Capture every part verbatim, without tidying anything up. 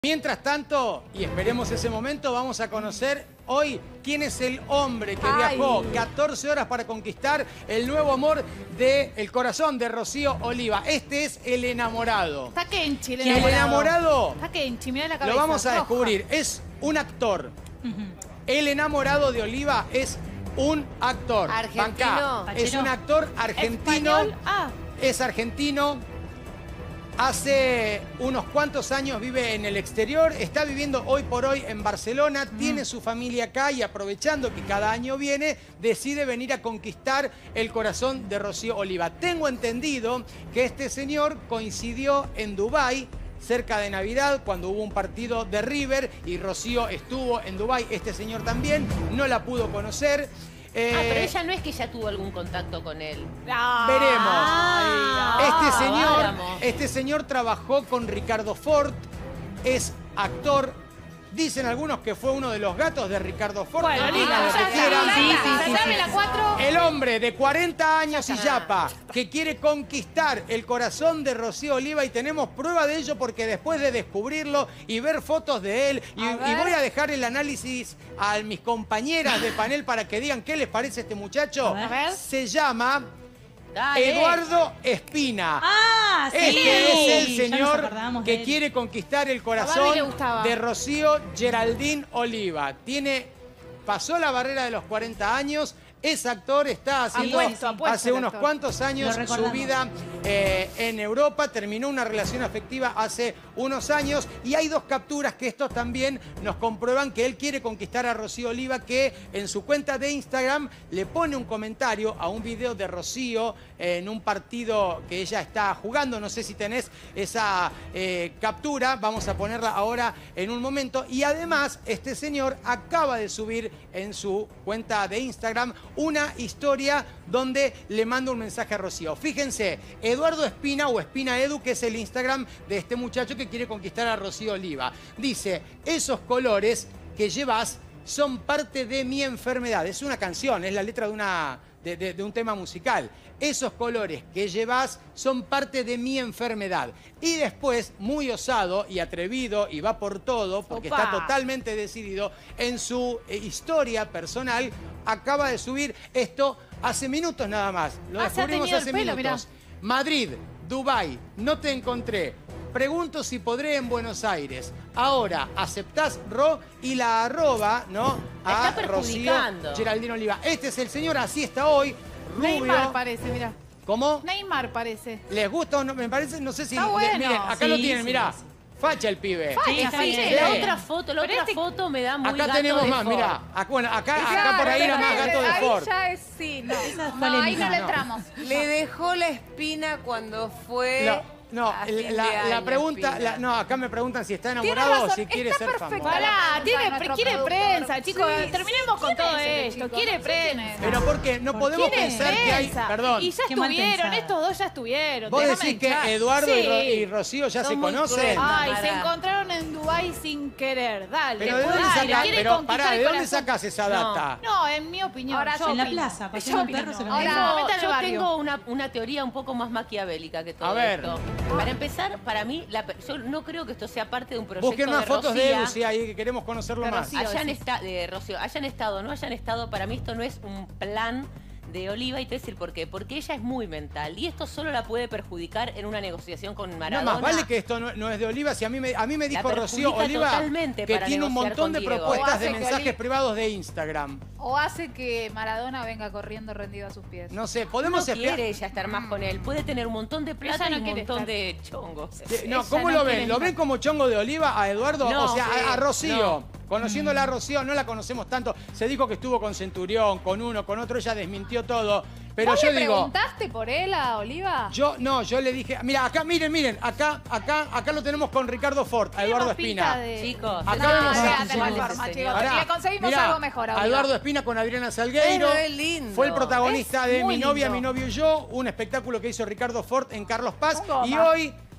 Mientras tanto, y esperemos ese momento, vamos a conocer hoy quién es el hombre que Ay. viajó catorce horas para conquistar el nuevo amor del corazón de Rocío Oliva. Este es el enamorado. Está Kenchi, el El enamorado. enamorado Está Kenchi, mira la cabeza. lo vamos a roja. descubrir. Es un actor. El enamorado de Oliva es un actor. Argentino. Bancá. Es un actor argentino. ¿Español? Ah, Es argentino. Hace unos cuantos años vive en el exterior, está viviendo hoy por hoy en Barcelona, mm. tiene su familia acá y aprovechando que cada año viene, decide venir a conquistar el corazón de Rocío Oliva. Tengo entendido que este señor coincidió en Dubái cerca de Navidad, cuando hubo un partido de River y Rocío estuvo en Dubái. Este señor también no la pudo conocer. Eh, ah, pero ella no es que ya tuvo algún contacto con él. ah, Veremos. ah, Este señor, vamos. este señor trabajó con Ricardo Ford, es actor. Dicen algunos que fue uno de los gatos de Ricardo Ford. Bueno, que listo, digan lo ya que está, quieran. ya Sí, está. sí, sí, Dame sí, la sí. cuatro. El hombre de cuarenta años y Ya yapa, que quiere conquistar el corazón de Rocío Oliva, y tenemos prueba de ello porque después de descubrirlo y ver fotos de él, y, A y ver. voy a dejar el análisis a mis compañeras de panel para que digan qué les parece este muchacho. A ver. Se llama Dale. Eduardo Espina. Ah, sí. Este es el Ya nos señor acordamos de que él. quiere conquistar el A corazón Barbie le gustaba. de Rocío Geraldine Oliva. Tiene, pasó la barrera de los cuarenta años, es actor, está haciendo Apuesto, apuesto hace el unos actor. cuantos años Lo su recordamos. vida eh, en Europa, terminó una relación afectiva hace unos años y hay dos capturas que estos también nos comprueban que él quiere conquistar a Rocío Oliva, que en su cuenta de Instagram le pone un comentario a un video de Rocío en un partido que ella está jugando. No sé si tenés esa eh, captura, vamos a ponerla ahora en un momento. Y además, este señor acaba de subir en su cuenta de Instagram una historia donde le manda un mensaje a Rocío. Fíjense, Eduardo Espina o Espina Edu, que es el Instagram de este muchacho que quiere conquistar a Rocío Oliva. Dice, esos colores que llevas son parte de mi enfermedad. Es una canción, es la letra de, una, de, de, de un tema musical. Esos colores que llevas son parte de mi enfermedad. Y después, muy osado y atrevido, y va por todo, porque Opa. está totalmente decidido, en su eh, historia personal, acaba de subir esto hace minutos nada más. Lo Ah, se ha descubrimos teñido el hace pelo, minutos. Madrid, Dubái, no te encontré. Pregunto si podré en Buenos Aires. Ahora, aceptás Ro y la arroba, ¿no? La A está Rocío perjudicando. Geraldine Oliva. Este es el señor, así está hoy, rubio. Neymar parece, mira. ¿Cómo? Neymar parece. ¿Les gusta o no? Me parece, no sé si... Está bueno. Miren, acá Sí, lo tienen, sí, mirá. sí. Facha el pibe. Facha, Sí, está facha. bien. La Sí. otra foto, la Pero otra este- foto me da muy Acá gato tenemos de más, Ford. mirá. Acá, bueno, acá, acá Claro, por ahí era pero más gato de ahí Ford. ya es sí, no. Esa es No, ahí polémica. no le No. entramos. Le dejó la espina cuando fue... No, no, a fin de la, la año, pregunta, Espina. la- no, acá me preguntan si está Tiene enamorado o razón, si quiere está ser perfecto. famoso. Pará, tiene, Nuestro quiere productor. prensa, chicos. Sí, Terminemos con ¿quién todo es ese esto. chico? Quiere No sé quién prensa. es. Pero porque no podemos Tiene pensar que hay... prensa. Perdón. Y ya Qué mal estuvieron, pensado. estos dos ya estuvieron. ¿Vos déjame decís que hinchar. Eduardo y, Sí. Ro- y Rocío ya Son se muy conocen? crueles. Ay, Pará. se encontraron en Dubái sin querer. Dale. Pero ¿de dónde dale, sacás? quiere Pero conquistar pará, el ¿de dónde corazón. sacás esa data? No, en mi opinión. Ahora, yo en la opino. plaza, Yo paseando opino. perros en la Ahora, plaza. no, vete al yo barrio. tengo una, una teoría un poco más maquiavélica que todo A ver. esto. Para empezar, para mí, la pe- yo no creo que esto sea parte de un proyecto Busquen unas de fotos de Rocía. Edu, sí, ahí que queremos conocerlo De más. Rocío. Hayan, decís. esta- de Rocío, hayan estado o no hayan estado, para mí esto no es un plan de Oliva, y te voy a decir por qué. Porque ella es muy mental y esto solo la puede perjudicar en una negociación con No Maradona. más vale que esto no, no es de Oliva, si a mí me, a mí me La dijo Rocío perjudica Oliva totalmente que para tiene un negociar montón con de Diego. propuestas O hace de que mensajes Oli- privados de Instagram. O hace que Maradona venga corriendo rendido a sus pies. No sé, no podemos esperar. quiere ella estar más con él. Puede tener un montón de plata Ella no y un quiere montón estar. de chongos. Que- No, Ella ¿cómo no lo quiere ven? ¿Lo estar. ven como chongo de Oliva a Eduardo? No, o sea, sí, a, a Rocío. no. Conociéndola a Rocío, no la conocemos tanto. Se dijo que estuvo con Centurión, con uno, con otro, ella desmintió todo. Pero ¿Vos yo le digo, preguntaste por él a Oliva? yo no, yo le dije, mira, acá, miren, miren, acá, acá, acá lo tenemos con Ricardo Ford, a Eduardo Tiene más pinta Espina. de- Chicos, Acá No, vemos ya a- tengo Ese forma, señor. chicos. Pará, Le conseguimos mirá, algo mejor a a Oliva. Eduardo Espina con Adriana Salgueiro. Es re lindo. Fue el protagonista Es de muy Mi novia, lindo. mi novio y yo, un espectáculo que hizo Ricardo Ford en Carlos Paz. Con goma. Y hoy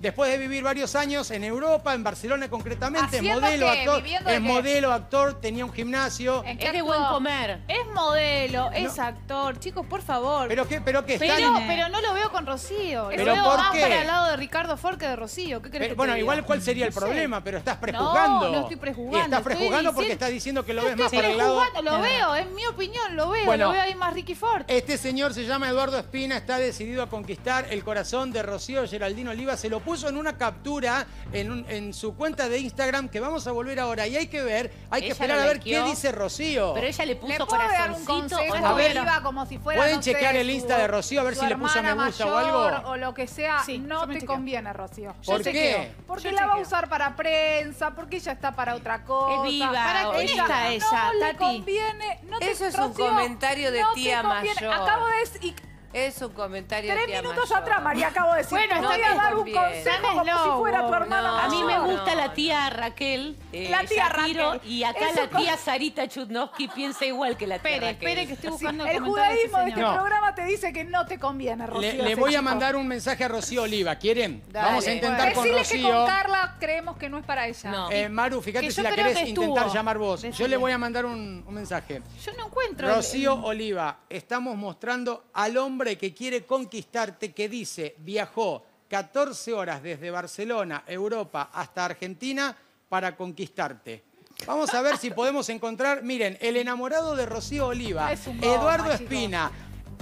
después de vivir varios años en Europa, en Barcelona concretamente, es ¿Haciendo modelo, qué? actor, ¿Viviendo de es qué? modelo, actor, tenía un gimnasio. ¿En qué Es de actuó? buen comer. Es modelo, es actor. Chicos, por favor. Pero que, pero que Pero, están... pero no lo veo con Rocío. ¿Pero lo veo por más qué? para el lado de Ricardo Ford que de Rocío. ¿Qué crees Pero, que te bueno, diga? igual cuál sería el No sé. problema, pero estás prejuzgando. No, no estoy prejuzgando, Y estás estoy prejuzgando porque diciendo- estás diciendo que lo No ves más estoy para el lado... prejuzgando, lo veo, es mi opinión, lo veo. Bueno. Lo veo ahí más Ricky Ford. Este señor se llama Eduardo Espina, está decidido a conquistar el corazón de Rocío Geraldine Oliva. Se lo puso en una captura en, un- en su cuenta de Instagram que vamos a volver ahora. Y hay que ver, hay que Ella esperar lo a ver qué likeó, dice Rocío. Pero ella le ¿Le puso puedo dar un corazoncito consejo o A no. ver, Oliva como si fuera, ¿pueden no sé, chequear el su- Insta de Rocío a ver su si le puso me hermana gusta o mayor algo? o lo que sea? Sí, no yo me te chequeo. conviene, Rocío. ¿Por Yo qué? chequeo. Porque Yo la va a chequeo. usar para prensa, porque ella está para otra cosa. Es viva, ¿Para quién Oliva. está ella, No le Tati? conviene. No te, Eso es un Rocío, comentario de no tía te conviene. mayor. Acabo de decir... Es un comentario de Tres tía minutos mayor. atrás, María, acabo de decir. Bueno, te está voy a bien. dar un Conviene. consejo como Dale, si fuera tu lobo. hermana No, A mí me mayor. gusta no, la tía Raquel. eh, La tía Shapiro, Raquel. Y acá Eso la tía con- Sarita Chudnovsky piensa igual que la tía Espere, Raquel. espere que estoy buscando El comentario de ese judaísmo de este señor. No. programa te dice que no te conviene, Rocío. Le, le ese voy a chico. mandar un mensaje a Rocío Oliva. ¿Quieren? Dale. Vamos a intentar con Decirle que Rocío. con Carla creemos que no es para ella. No. Eh, Maru, fíjate Que si yo la creo querés que intentar estuvo. llamar vos. Yo Decile. le voy a mandar un, un mensaje. Yo no encuentro. el- Rocío el- Oliva, estamos mostrando al hombre que quiere conquistarte, que dice, viajó catorce horas desde Barcelona, Europa, hasta Argentina para conquistarte. Vamos a ver si podemos encontrar, miren, el enamorado de Rocío Oliva, Es un goma, Eduardo chicos. Espina,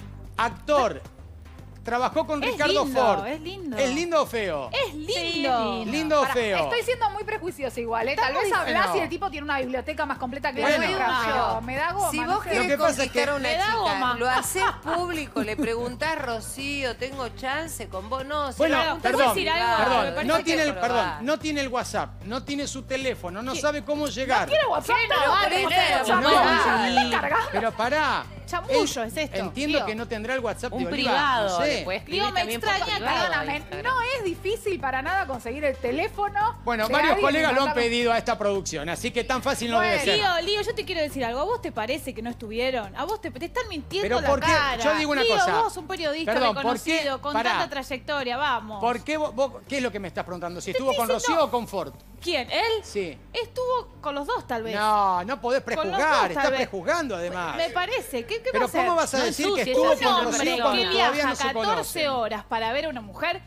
actor, trabajó con Es Ricardo lindo, Ford. es lindo. ¿Es lindo o feo? Es lindo. ¿Lindo o Pará, feo? Estoy siendo muy prejuiciosa igual, ¿eh? Tal Estamos vez hablas diciendo- y el tipo tiene una biblioteca más completa que la Bueno. nuestra, Yo. pero me da goma. Si no vos sé. Lo que querés pasa es conquistar que- a una Me da chica, goma. lo haces público, le preguntás, Rocío, tengo chance con vos. No, se Bueno, lo Pero, ¿te preguntás puedo perdón, decir algo? privado. Me perdón, parece no que tiene, el, probar. perdón, no tiene el WhatsApp, no tiene su teléfono, no sabe cómo llegar. ¿Quiere WhatsApp? ¿Qué no No, va a queremos tener? WhatsApp. No. No, ¿me cargas? Pero pará. Chamullo Él- es esto, Entiendo tío. que no tendrá el WhatsApp Un de Oliva, privado. no sé. Le puede escribir Digo, me también por extraña, privado a Perdóname, Instagram. no es difícil para nada conseguir el teléfono. Bueno, de varios alguien colegas y lo han mandarlo- pedido a esta producción, así que tan fácil no debe Bueno. ser. Lío, Lío, yo te quiero decir algo. ¿A vos te parece que no estuvieron? ¿A vos te, te están mintiendo Pero la ¿por qué? cara? Yo digo una Lío, cosa. vos, un periodista Perdón, ¿por reconocido, qué? con Pará. tanta trayectoria, vamos. ¿Por qué vos, vos- qué es lo que me estás preguntando? ¿Si estuvo estoy con diciendo- Rocío o con Ford? ¿Quién? ¿Él? Sí. Estuvo con los dos, tal vez. No, no podés Con los dos, prejuzgar, tal estás vez. prejuzgando además. Me parece. ¿Qué, qué Pero va a hacer? ¿cómo vas a No decir que ensucies, estuvo es Un un con hombre Rocío hombre cuando que todavía viaja no se catorce conocen? horas para ver a una mujer,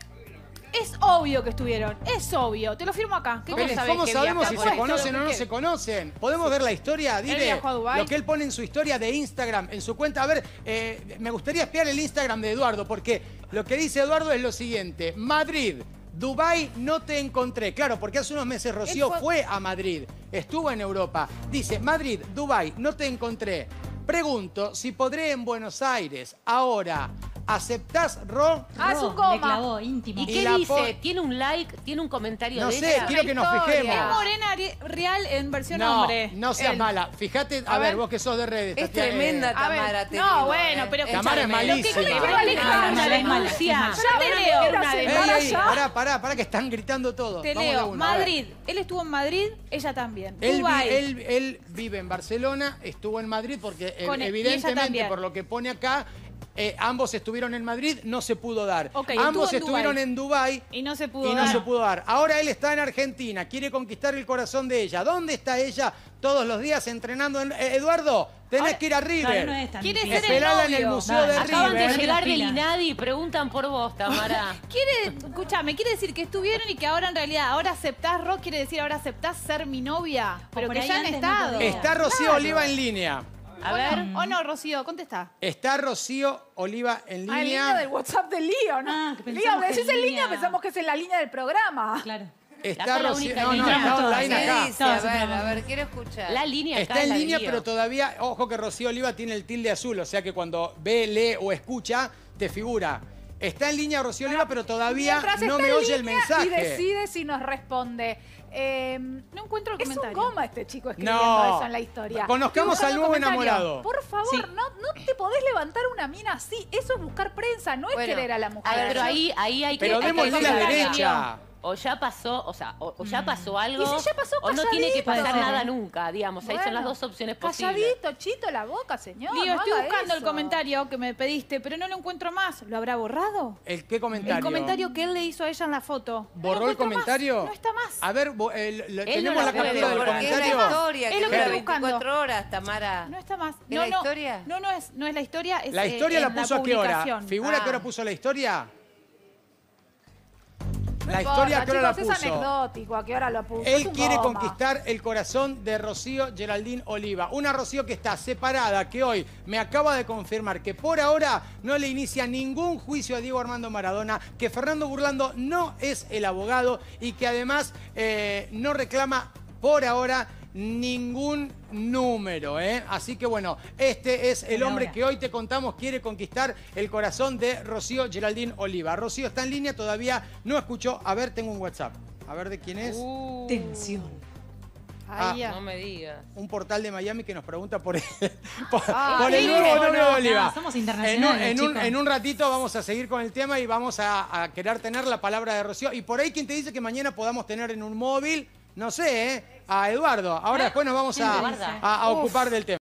es obvio que estuvieron. Es obvio. Te lo firmo acá. ¿Qué ¿Cómo Pero cosa? sabés ¿Cómo que sabemos viaja? si Te se apuesto conocen lo o que no quieras. se conocen? ¿Podemos ver la historia? Dile viajó a Dubái. lo que él pone en su historia de Instagram, en su cuenta. A ver, eh, me gustaría espiar el Instagram de Eduardo, porque lo que dice Eduardo es lo siguiente. Madrid, Dubái, no te encontré. Claro, porque hace unos meses Rocío Él fue- fue a Madrid, estuvo en Europa. Dice, Madrid, Dubái, no te encontré. Pregunto si podré en Buenos Aires. Ahora, ¿aceptás Ro? Ah, es un Le coma. clavó, íntimo. ¿Y Y qué la dice? po- ¿Tiene un like? ¿Tiene un comentario No de sé, ella? quiero que nos historia. fijemos. Es Morena Ri- Real en versión No, hombre. no seas Él. mala. Fíjate, a, A ver, ver. vos que sos de redes. Es Tatiana, tremenda eh, A ver, Tamara, te no, digo, bueno, eh. pero Tamara es escúchame, malísima. Lo que quiero Tamara es es dejar mala, una es mala, denuncia. es mala. Yo te leo Quiero una hacer- Ey, denuncia. para ey, allá. pará, pará, pará, que están gritando todo. Te Vamos de leo. una, a ver. Madrid. Él estuvo en Madrid, ella también. Él, vi- Dubái. él- él vive en Barcelona, estuvo en Madrid porque eh, Con él, y ella evidentemente también. por lo que pone acá, eh, ambos estuvieron en Madrid, no se pudo dar. Ok, ambos estuvo en estuvieron Dubái. en Dubái Y no se pudo y no dar. se pudo dar. Ahora él está en Argentina, quiere conquistar el corazón de ella. ¿Dónde está ella todos los días entrenando? En... Eh, Eduardo, tenés Ahora- que ir a River. Claro, no es tan ¿Quiere difícil. ser el Esperala en el novio? Museo de Acaban de River. llegar del Pilas. INADI y preguntan por vos, Tamara. Quiere, escúchame, quiere decir que estuvieron y que ahora en realidad, ahora aceptás, Rock, quiere decir ahora aceptás ser mi novia, pero por que ahí ya han antes no estado. podía. Está Rocío Claro. Oliva en línea. A ¿O ver. no? ¿O no, Rocío? Contesta. Está Rocío Oliva en Ah, en línea del línea. WhatsApp de Lío, ¿no? Ah, que Lío, pensamos le que decís en en línea, línea- pensamos que es en la línea del programa. Claro. Está Acá la Rocío. única No, no, línea. está Todas, online ¿Qué acá. dice? Todas A ver, entramos. a ver, quiero escuchar. La línea acá Está es en la de línea, Lío. pero todavía, ojo que Rocío Oliva tiene el tilde azul, o sea que cuando ve, lee o escucha, te figura. Está en línea Rocío Oliva, pero todavía Mientras no está me en oye el línea mensaje. Y decide si nos responde. Eh, No encuentro el es un comentario. goma este chico escribiendo No. eso en la historia. Conozcamos Estoy al buscando nuevo un comentario. enamorado. Por favor, Sí. no, no te podés levantar una mina así. Eso es buscar prensa, no es Bueno, querer a la mujer. A ver, pero ahí, ahí hay que... Pero hay que démosle la contarle. derecha. o ya pasó, o sea, o, o ya pasó algo, Y si ya pasó, o no tiene que calladito. pasar nada nunca, digamos. Ahí son las Bueno, dos opciones posibles. Calladito, chito la boca, señor. Lío, no estoy haga buscando el eso. comentario que me pediste, pero no lo encuentro más. ¿Lo habrá borrado? ¿El qué comentario? El comentario que él le hizo a ella en la foto. No lo ¿Borró el encuentro más. comentario? No está más. A ver, bo- el- lo- Él ¿tenemos no la la puede captura del borrar. Porque es la comentario? historia Es que lo que dura estoy buscando. veinticuatro horas, Tamara. No está más. ¿Es No, la no, historia? No, no es, no es la historia. Es, ¿La eh, historia la en puso a qué hora? publicación. ¿Figura Ah. qué hora puso la historia? No La importa, historia que ahora la chicos, es puso. anecdótico, a qué hora lo puso. Él Es un quiere goma. conquistar el corazón de Rocío Geraldine Oliva. Una Rocío que está separada, que hoy me acaba de confirmar que por ahora no le inicia ningún juicio a Diego Armando Maradona, que Fernando Burlando no es el abogado y que además eh, no reclama por ahora ningún número, ¿eh? Así que bueno, este es el hombre que hoy te contamos quiere conquistar el corazón de Rocío Geraldine Oliva. Rocío está en línea, todavía no escuchó. A ver, tengo un WhatsApp. A ver de quién es. Uh, Tensión. Ah, Ahí ya. no me digas. Un portal de Miami que nos pregunta por el, por, Ah, por el sí, nuevo cómo número no. de Oliva. No, somos en, un, internacionales, en, un, chicos. en un ratito vamos a seguir con el tema y vamos a, a querer tener la palabra de Rocío. Y por ahí, ¿quién te dice que mañana podamos tener en un móvil, no sé, ¿eh? a Eduardo? Ahora después nos vamos a, Eduardo. a- a ocupar del tema.